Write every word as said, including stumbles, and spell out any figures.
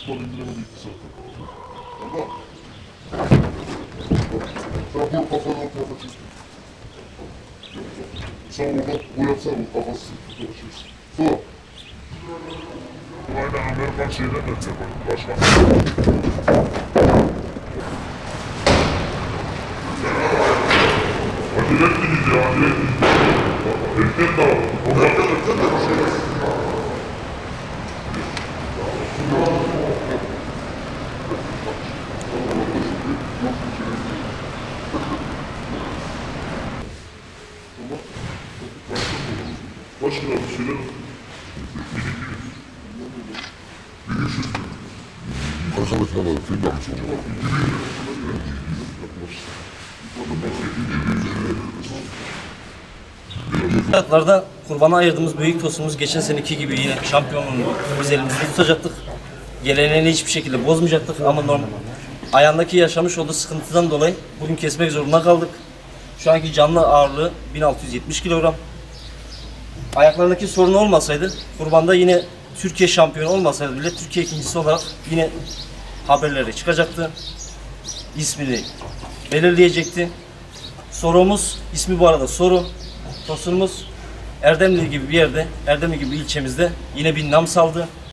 Osman indiremedik zaten. Tamam. Sen vur kafanı o tarafa çek. Sen oradan boyatsana o kafası. Sonra. Aynen Amerikan şeyden de yapalım. Başkan. Acele ettiniz ya, acele ettiniz. Erken daha. Onlardan erken de bir şey yok. Başka bir şeyler arkadaşlar da film yapmış olmalı. Fiyatlarda kurbana ayırdığımız büyük tosumuz geçen seneki gibi yine şampiyonluğunu biz elimizde tutacaktık. Geleneğini hiçbir şekilde bozmayacaktık ama normal ayağındaki yaşamış olduğu sıkıntıdan dolayı bugün kesmek zorunda kaldık. Şu anki canlı ağırlığı bin altı yüz yetmiş kilogram. Ayaklarındaki sorun olmasaydı kurbanda yine Türkiye şampiyonu olmasaydı bile Türkiye ikincisi olarak yine haberlere çıkacaktı. İsmini belirleyecekti. Sorumuz, ismi bu arada Soru. Tosunumuz Erdemli gibi bir yerde, Erdemli gibi bir ilçemizde yine bir nam saldı.